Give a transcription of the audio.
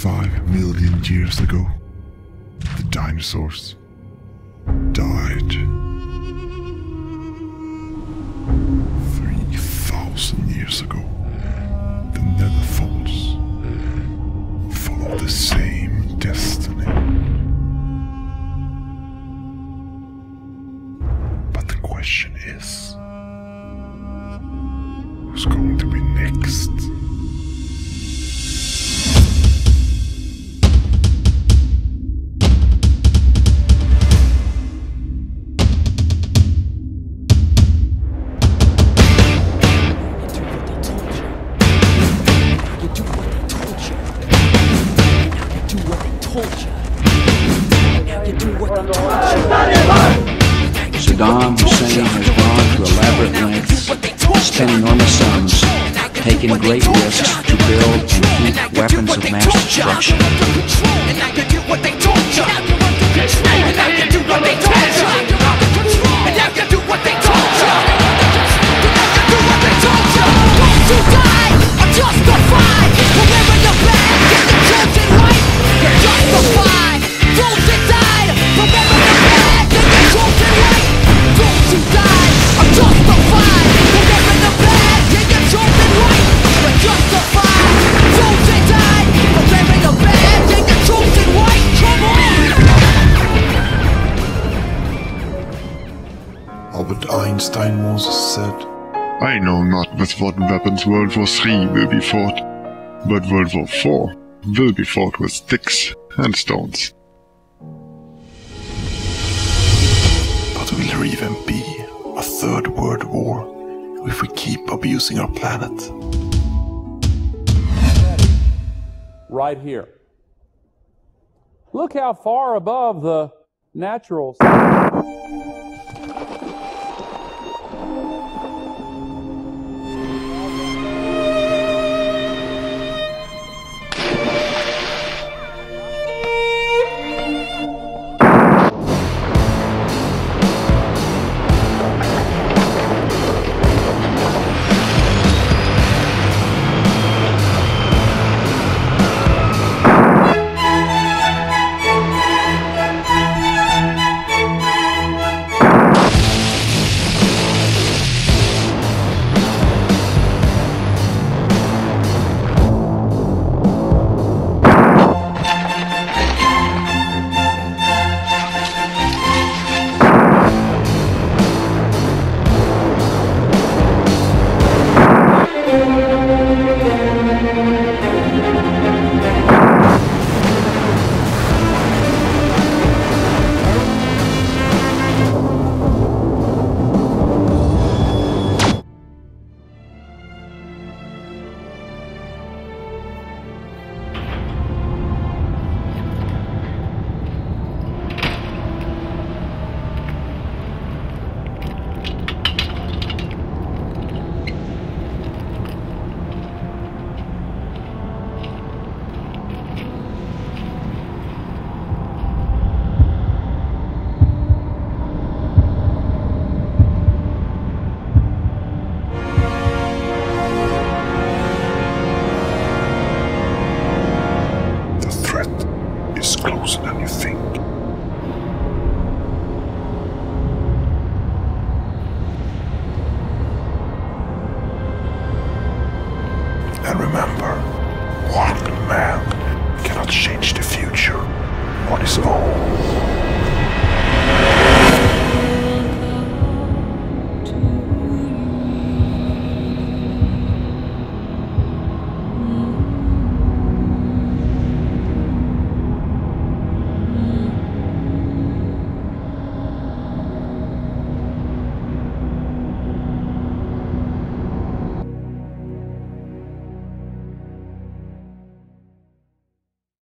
5 million years ago, the dinosaurs died. 3,000 years ago, the Netherfolds followed the same destiny. But the question is, who's going to be next? Saddam Hussein has gone to elaborate lengths, spent enormous sums, taken great risks to build and keep weapons of mass destruction. Albert Einstein once said, I know not with what weapons World War III will be fought, but World War IV will be fought with sticks and stones. but will there even be a third world war if we keep abusing our planet? Right here. Look how far above the naturals.